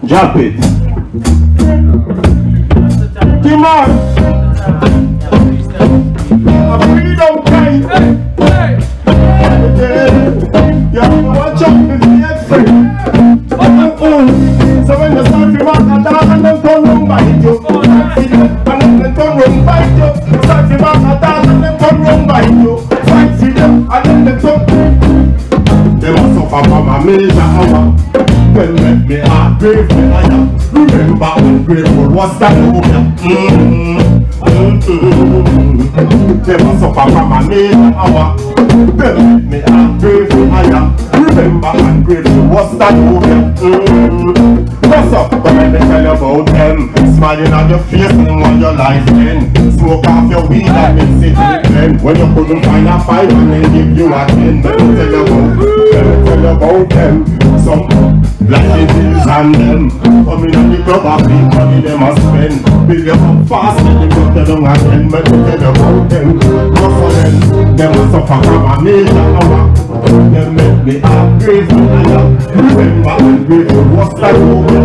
Drop it. Come on. A freedom kind. Yeah, watch out if you get free. So when you start to walk and down and them turn round bite you. And them turn round bite you. Start to walk and down and them turn round bite you. Fight for them and them turn. They must suffer from a major hour. When make me heart brave me higher. Remember when grateful was that over. They must suffer from a major hour. When make me heart brave me higher. Remember when grateful was that over. What's up? But let me tell you about them. Smiling on your face and on your life end. Smoke off your weed and mix it with them. When you couldn't find a 5 and they give you a 10. Let me tell you about them. Some like the bills and them. Coming on the club and big money them a spend. Build you up fast and you got them again. Let me tell you about them. What's for them? Them will suffer from a major hour. Them make me heart brave and higher. Remember when grateful was that over.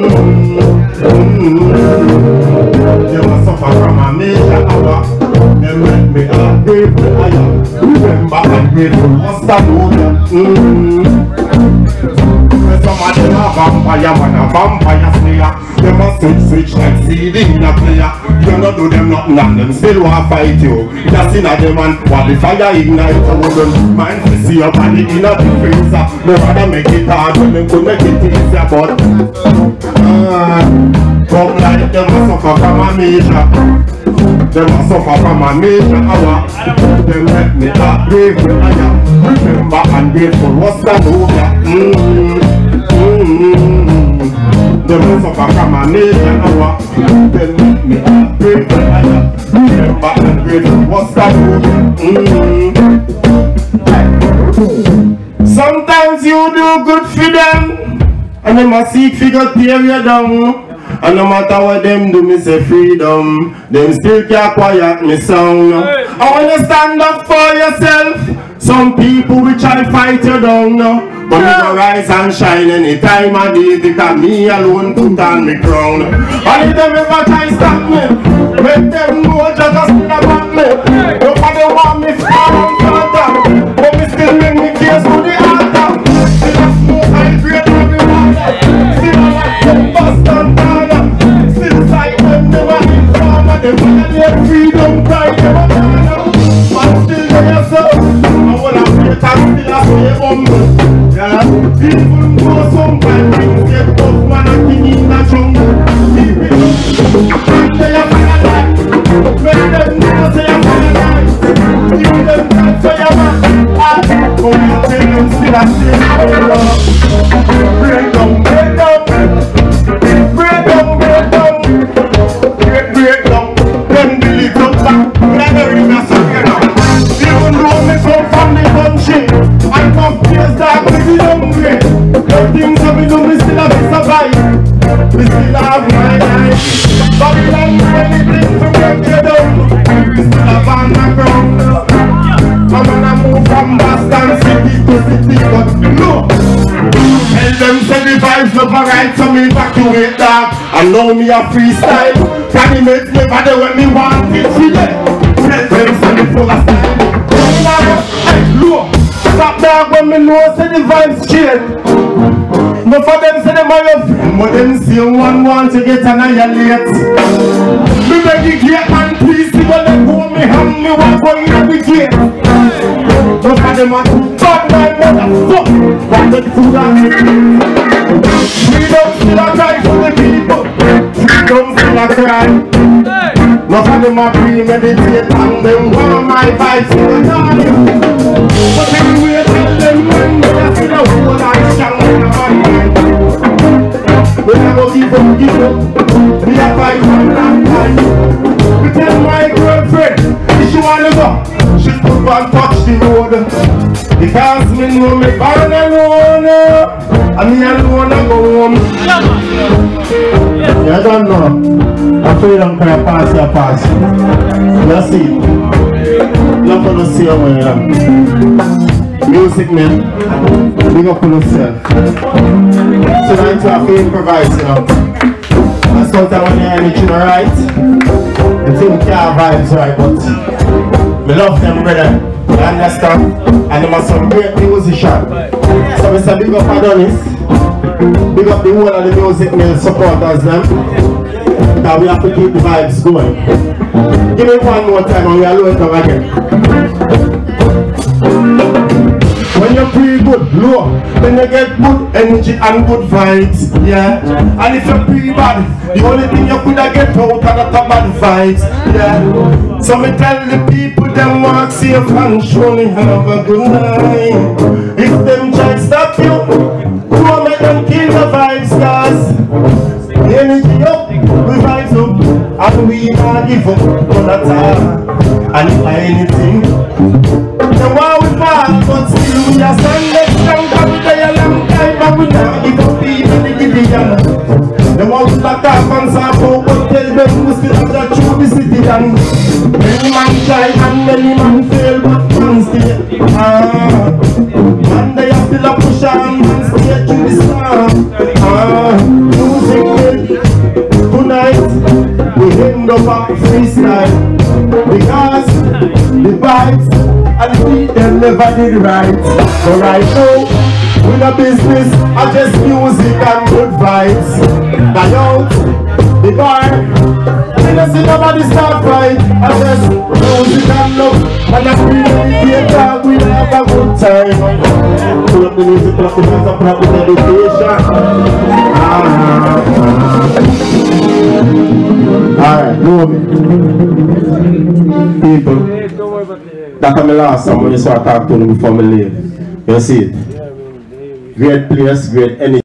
They will suffer from a major hour. Them make me heart brave and higher. Remember when grateful was that over. Some of them are vampire man, a vampire slayer. Them a switch like CD in a player. You don't do them nothing and them still want fight you. That's in a them and while the fire ignite you wouldn't mind to see your body in a difference. No rather make it hard when them could make it easier, but come like them a suffer from a major. Them a suffer from a major hour. Them make me heart brave with higher. Remember and grateful what's that over. Them a suffer from a major hour. Them make me heart brave with higher. Remember and grateful what's that over. Sometimes you do good for them, and them a seek figure tear you down. And no matter what them do, me say freedom. Them still can't quiet me sound. I wanna stand up for yourself. Some people will try fight you down. But me go rise and shine anytime I day. Because me alone put on me crown. And if them ever try stop me, make them know just a still about me. Nobody want me far further, but me still make me case to the altar. Still a smoke and great on the water. Still a like them bust and corner. Still like them never informer. Them violate freedom pride them a corner. But still they yourself. I wanna play and still a stay humble. Yeah, people know sometimes things get tough. Man a king in the jungle. People know say a paradise. Make them know say a paradise. Give them time for your man. But you tell them still a stay humble. Break down, break down. Break down, break down. Break down. Then believe up back. Never in a second. Even though me come from the country, I come face dark with the hungry. The things that we do, we still have to survive. We still have my life. Babylon do anything to break you down. We still have on the ground. I'm gonna move from Boston city to city, but no. Tell them say the vibes never right, so me evacuate dog. And now me a freestyle. Can you make me bad when me want it for you? Tell them say me full of style. Hey, look, stop dog when me know say the vibes change. No for them say them are your friend, but them say one want to get annihilate. Me beg the gate man please, see go let go me hand, me want go in the gate. No for them are too bad, my motherfucker. Want the food and the freedom still a cry for the people. Freedom still a cry. No for them a premeditate and them want my vibes in the morning. But anyway tell them when they are still a whole and strong in the morning. We never give up, we a fight for a long time. We tell my girlfriend, if she wanna go, she could go and touch the road. Because me know me born alone, and me alone I go home. You don't know. I'm freedom can pass your pass. You see? You're going to see over here. Music man, big up on yourself. Tonight we have to improvise, you know. And sometimes when you're anything right, the thing can't vibes right, but we love them, brother. You understand? And they must some great musician. So we say big up Adonis. Big up the whole of the music mill supporters them. That we have to keep the vibes going. Give me one more time and we are low it up again. When you're pretty good, low, then you get good energy and good vibes, yeah. And if you're pretty bad, the only thing you could get out of that bad vibes, yeah. So me tell the people them walk safe and surely have a good night. If them try to stop you, go make them kill the vibes, cause the energy up, we vibes up, and we not give up on that time. And if anything, the war we fall, but still we are standing strong. Cause we day a long time, but we not give up even the Gideon. The war we lock off and stop out, but tell them we still have that true the city. And many man try and many man fail, but man stay. And they are still a push on, man stay through the storm. Music will tonight, we end up at freestyle. Because the vibes and the beat them never did right. So right now, with the business, I just music and good vibes. Now out, the bar, we don't see nobody start fight. I just music and love, and I feel the dog, we have a good time. Pull up the music, pull up the hands up, pull up the meditation. Alright, move it. People, that's my last time when you saw I talk to them before me leave. You see it? Great place, great energy.